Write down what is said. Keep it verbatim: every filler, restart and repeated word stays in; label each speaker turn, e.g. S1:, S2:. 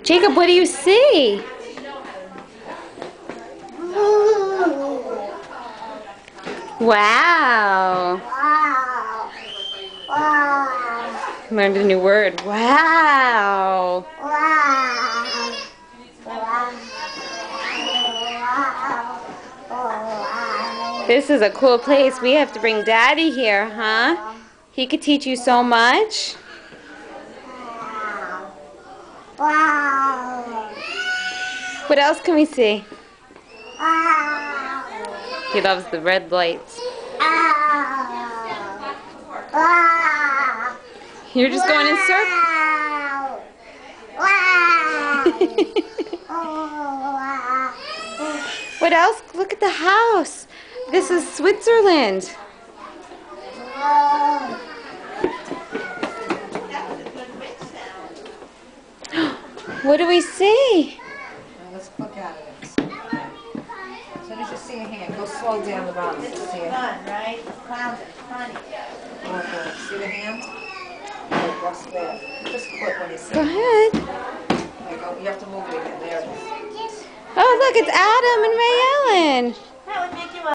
S1: Jacob, what do you see? Wow.
S2: Wow. Wow.
S1: Learned a new word. Wow.
S2: Wow. Wow.
S1: This is a cool place. We have to bring Daddy here, huh? He could teach you so much.
S2: Wow.
S1: What else can we see?
S2: Wow.
S1: He loves the red lights.
S2: Wow.
S1: You're just going in circles.
S2: Wow. Wow.
S1: What else? Look at the house. This is Switzerland. What do we see?
S3: Well, let's look at it. As soon as you see a hand, go slow down the bottom.
S4: This is
S3: See it?
S4: fun, right? Clowns are funny.
S3: Okay. See the hand? Oh, what's there? Just quit when you see
S1: Go
S3: it.
S1: ahead.
S3: There you go. You have to move it again. There it is.
S1: Oh, look, it's Adam and Ray Ellen.
S4: That would